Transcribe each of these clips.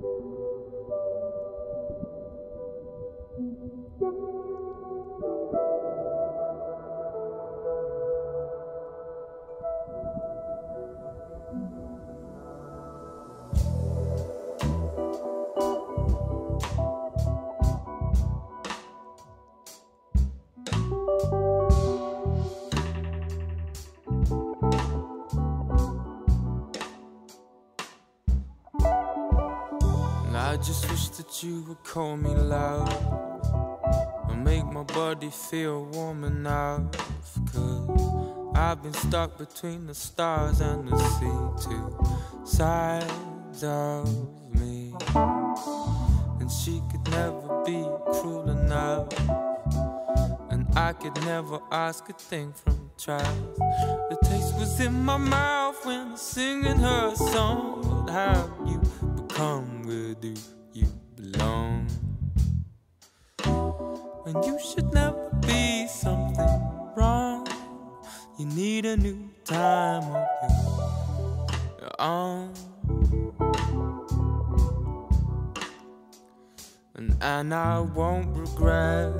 I just wish that you would call me loud and make my body feel warm enough. Cause I've been stuck between the stars and the sea, two sides of me. And she could never be cruel enough, and I could never ask a thing from trials. The taste was in my mouth when I was singing her song. But how you become, where do you belong? And you should never be something wrong. You need a new time of your own. And I won't regret,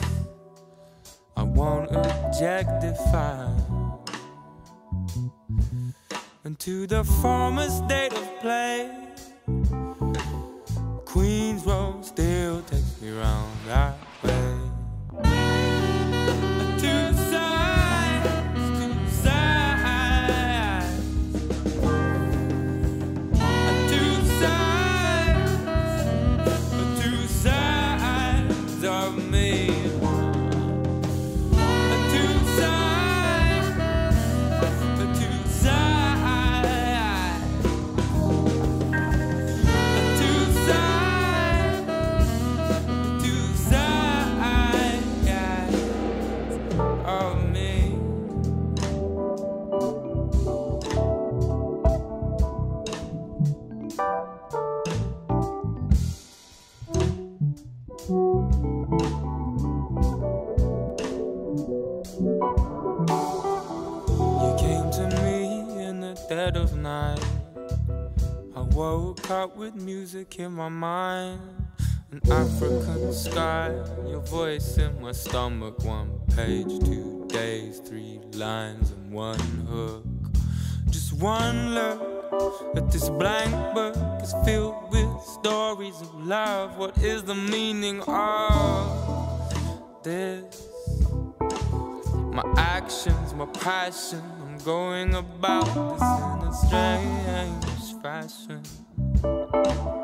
I won't objectify. And to the former state of play, Queen's Road still takes me round that way. Two sides, two sides. Two sides of me. Two sides, two sides. Two sides. Two sides of me. You came to me in the dead of night. I woke up with music in my mind. An African sky, your voice in my stomach. 1 page, 2 days, 3 lines and 1 hook. Just one look at this blank book. It's filled with stories of love. What is the meaning of this? My actions, my passion, I'm going about this in a strange fashion.